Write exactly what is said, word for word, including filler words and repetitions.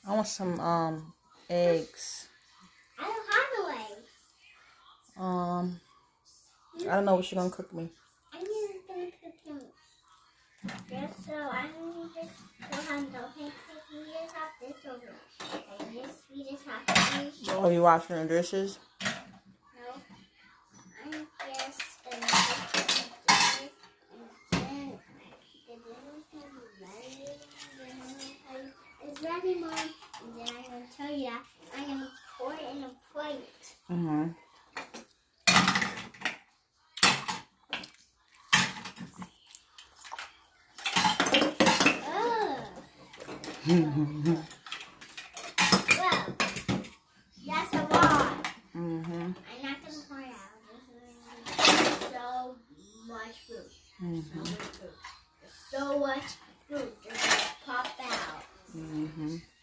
I want some um eggs. I don't have no eggs. Um, I don't know what you're gonna cook me. I'm just gonna cook them. Just so I'm just so handle. Hey, we just have this over. Like this, we just have to. Oh, you washing the dishes? No, I'm just gonna cook this, and then the dinner's gonna be ready. It's ready, Mom. And then I'm gonna tell you that I'm gonna pour it in a plate. Mm-hmm. Well, that's a lot. Mm-hmm. I'm not gonna pour it out. So much food. Mm-hmm. So much food. So much food. Just gonna pop out. Mm-hmm.